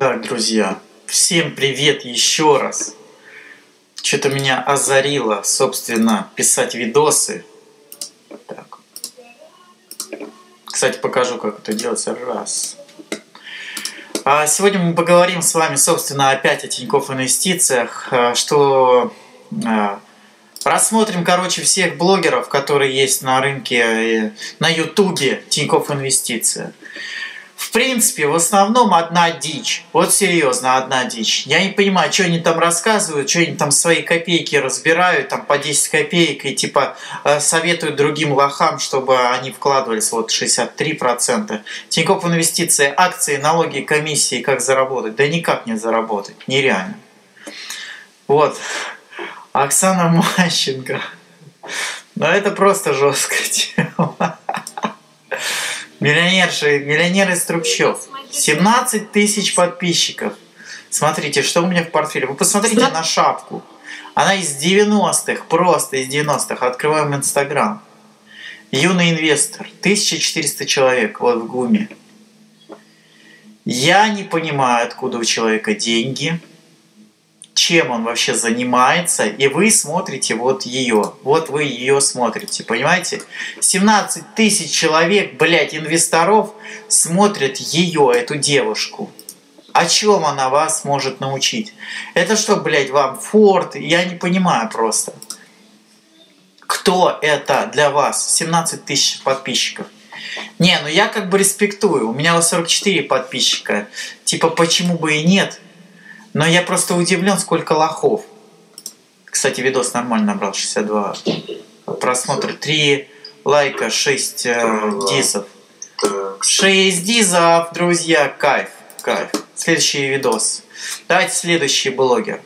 Так, друзья, всем привет еще раз. Что-то меня озарило, собственно, писать видосы. Так. Кстати, покажу, как это делается. Раз. Сегодня мы поговорим с вами, собственно, опять о Тинькофф Инвестициях, рассмотрим, всех блогеров, которые есть на рынке, на ютубе Тинькофф Инвестиции. В принципе, в основном одна дичь. Вот серьезно, одна дичь. Я не понимаю, что они там рассказывают, что они там свои копейки разбирают, там по 10 копеек, и типа советуют другим лохам, чтобы они вкладывались, вот 63%. Тинькофф Инвестиции, акции, налоги, комиссии, как заработать? Да никак не заработать, нереально. Вот. Оксана Мащенко. Ну это просто жесткая тема. Миллионер из трущоб. 17 тысяч подписчиков. Смотрите, что у меня в портфеле. Вы посмотрите на шапку. Она из 90-х, просто из 90-х. Открываем Инстаграм. Юный инвестор. 1400 человек вот в ГУМе. Я не понимаю, откуда у человека деньги. Чем он вообще занимается, и вы смотрите вот ее. Вот вы ее смотрите, понимаете? 17 тысяч человек, блядь, инвесторов смотрят ее, эту девушку. О чем она вас может научить? Это что, блядь, вам Форд? Я не понимаю просто. Кто это для вас? 17 тысяч подписчиков. Не, ну я как бы респектую. У меня 44 подписчика. Типа, почему бы и нет? Но я просто удивлен, сколько лохов. Кстати, видос нормально набрал, 62 просмотра, 3 лайка, 6 дизов. 6 дизов, друзья, кайф, кайф. Следующий видос. Давайте следующий блогер.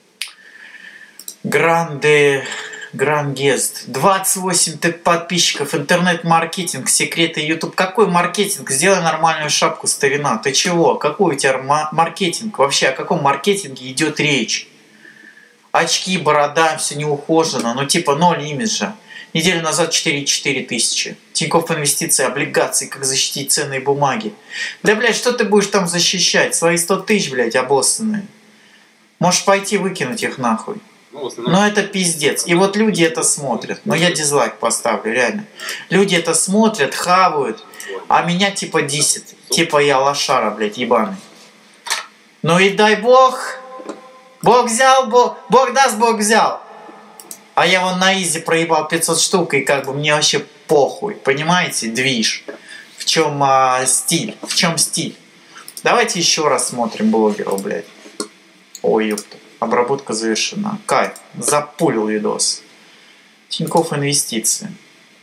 Грангест. 28 подписчиков, интернет-маркетинг, секреты YouTube. Какой маркетинг? Сделай нормальную шапку, старина. Ты чего? Какой у тебя маркетинг? Вообще, о каком маркетинге идет речь? Очки, борода, все не ухожено. Ну типа 0 имиджа. Неделю назад 4,4 тысячи. Тинькофф Инвестиции, облигации, как защитить ценные бумаги. Да, блядь, что ты будешь там защищать? Свои 100 тысяч, блядь, обоссанные. Можешь пойти выкинуть их нахуй. Но это пиздец. И вот люди это смотрят. Но я дизлайк поставлю, реально. Люди это смотрят, хавают, а меня типа дисят. Типа я лошара, блядь, ебаный. Ну и дай Бог. Бог взял, Бог даст, Бог взял. А я вон на изи проебал 500 штук, и как бы мне вообще похуй. Понимаете? Движ. В чем стиль? В чем стиль? Давайте еще раз смотрим блогеров, блядь. Ой, ёпта. Обработка завершена. Кайф. Запулил видос. Тинькофф Инвестиции.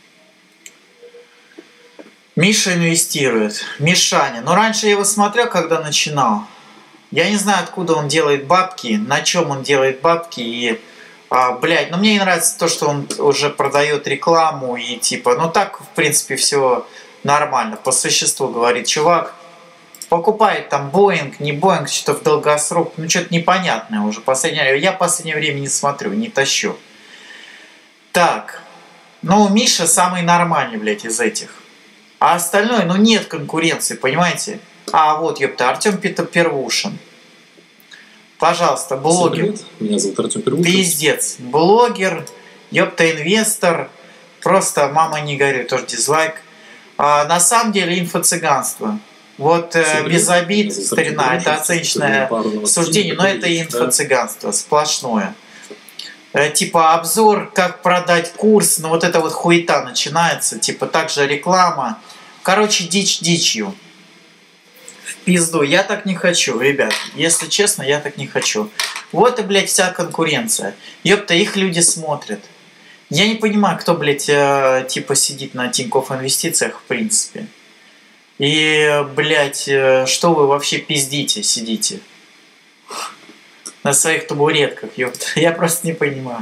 Миша инвестирует. Мишаня. Но раньше я его смотрел, когда начинал. Я не знаю, откуда он делает бабки, на чем он делает бабки. И, блядь, но мне не нравится то, что он уже продает рекламу. И типа, ну так, в принципе, все нормально. По существу говорит чувак. Покупает там Боинг, не Боинг, что-то в долгосрок, ну что-то непонятное уже. Я в последнее время не смотрю, не тащу. Так, ну Миша самый нормальный, блядь, из этих. А остальное, ну нет конкуренции, понимаете? Вот, ёпта, Артем Первушин. Пожалуйста, блогер. Меня зовут Артем Первушин. Пиздец. Блогер, ёпта, инвестор. Просто мама не горюй, тоже дизлайк. На самом деле инфо-цыганство. Вот без обид, старина, это оценочное суждение, но это инфо-цыганство сплошное. Типа обзор, как продать курс, но вот эта вот хуета начинается, типа также реклама. Короче, дичь дичью. В пизду, я так не хочу, ребят, если честно, я так не хочу. Вот и, блядь, вся конкуренция. Ёпта, их люди смотрят. Я не понимаю, кто, блядь, типа сидит на Тинькофф Инвестициях, в принципе. И, блядь, что вы вообще пиздите, сидите? На своих табуретках, ёпта. Я просто не понимаю.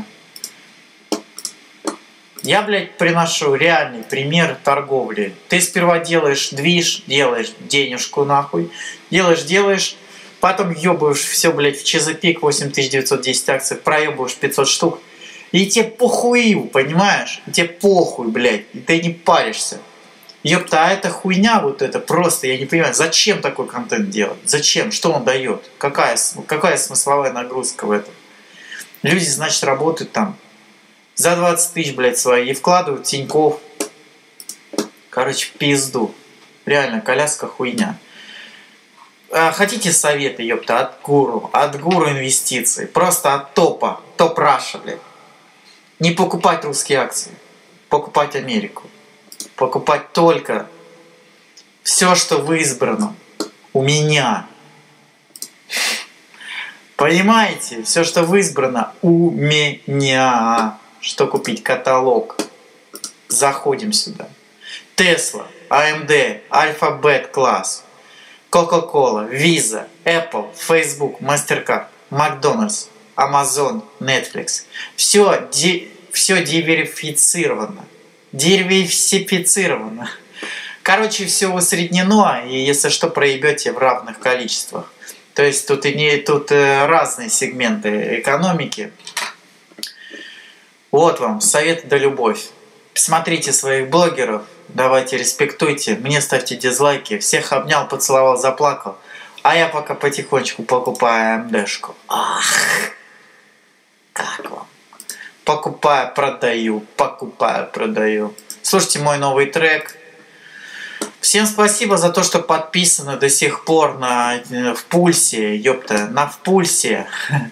Я, блядь, приношу реальный пример торговли. Ты сперва делаешь движ, делаешь денежку нахуй. Делаешь, потом ёбаешь все, блядь, в ЧЗПИК 8910 акций, проебываешь 500 штук. И тебе похуй, понимаешь? И тебе похуй, блядь, и ты не паришься. Ёпта, а это хуйня вот это просто, я не понимаю, зачем такой контент делать? Зачем? Что он дает? Какая смысловая нагрузка в этом? Люди, значит, работают там за 20 тысяч, блядь, свои и вкладывают в Тинькофф. Короче, пизду. Реально, коляска хуйня. Хотите советы, ёпта, от гуру инвестиций. Просто от топа. Топ Раша, блядь. Не покупать русские акции. Покупать Америку. Покупать только все, что в избранном. У меня. Понимаете? Все, что в избрано у меня. Что купить? Каталог. Заходим сюда. Tesla, AMD, Alphabet Class, Coca-Cola, Visa, Apple, Facebook, MasterCard, McDonald's, Amazon, Netflix. Все диверсифицировано. Диверсифицировано. Короче, все усреднено, и если что, проебете в равных количествах. То есть тут разные сегменты экономики. Вот вам совет да любовь. Смотрите своих блогеров, давайте респектуйте, мне ставьте дизлайки. Всех обнял, поцеловал, заплакал. А я пока потихонечку покупаю АМДшку. Ах, как вам? Покупаю, продаю. Слушайте мой новый трек. Всем спасибо за то, что подписаны до сих пор в пульсе, ёпта, в пульсе.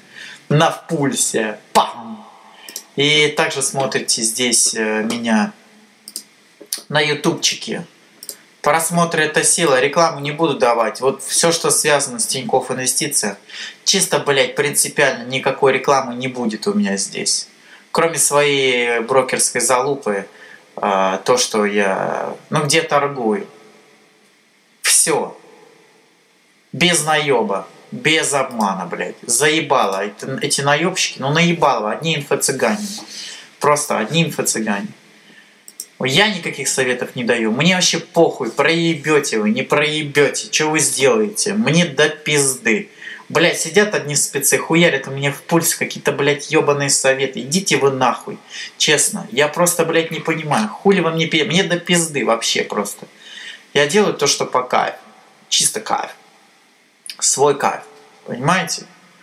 Пам! И также смотрите здесь меня на ютубчике. Просмотры — это сила, рекламу не буду давать. Вот все, что связано с Тинькофф Инвестициях, чисто, блядь, принципиально никакой рекламы не будет у меня здесь. Кроме своей брокерской залупы, то, что я, где торгую. Все. Без наеба. Без обмана, блядь. Заебало. Эти наебщики, наебало. Одни инфо-цыгане. Просто одни инфо-цыгане. Я никаких советов не даю. Мне вообще похуй, проебете вы, не проебете. Что вы сделаете? Мне до пизды. Блядь, сидят одни спецы, хуярят у меня в пульсе какие-то, блядь, ебаные советы. Идите вы нахуй. Честно. Я просто, блядь, не понимаю. Хули вы мне пьете? Мне до пизды вообще просто. Я делаю то, что по кайфу. Чисто кайф. Свой кайф. Понимаете?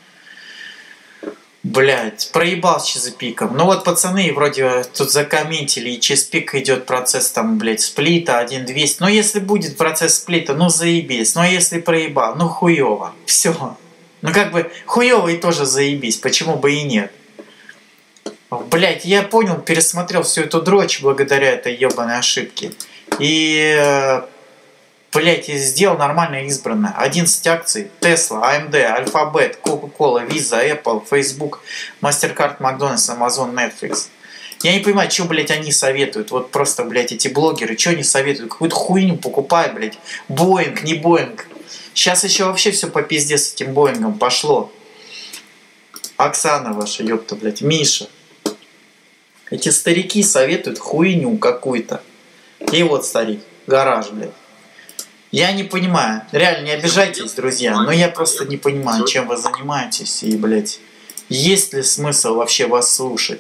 Блять, проебал с чизопиком. Ну вот пацаны вроде тут закомментили, и чизпик идет процесс там, блять, сплита 1.200. Но если будет процесс сплита, заебись. Но если проебал, хуёво. Все. Как бы хуёво и тоже заебись. Почему бы и нет? Блять, я понял, пересмотрел всю эту дрочь благодаря этой ебаной ошибке. И... Блять, я сделал нормально избранное. 11 акций. Tesla, AMD, Alphabet, Coca-Cola, Visa, Apple, Facebook, MasterCard, McDonald's, Amazon, Netflix. Я не понимаю, что, блять, они советуют. Вот просто, блять, эти блогеры, что они советуют? Какую-то хуйню покупают, блять. Боинг, не Боинг. Сейчас еще вообще все по пизде с этим Боингом пошло. Оксана ваша, ёпта, блять, Миша. Эти старики советуют хуйню какую-то. И вот старик, гараж, блять. Я не понимаю, реально не обижайтесь, друзья, но я просто не понимаю, чем вы занимаетесь и, блядь, есть ли смысл вообще вас слушать?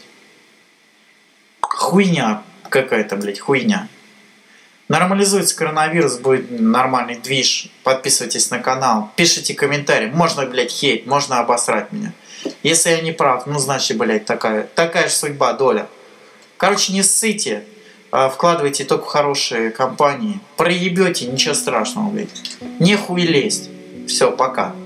Хуйня какая-то, блядь, хуйня. Нормализуется коронавирус, будет нормальный движ, подписывайтесь на канал, пишите комментарии, можно, блядь, хейт, можно обосрать меня. Если я не прав, значит, блядь, такая же судьба, доля. Короче, не ссыте. Вкладывайте только в хорошие компании. Проебете, ничего страшного, блядь. Нехуй лезть. Все, пока.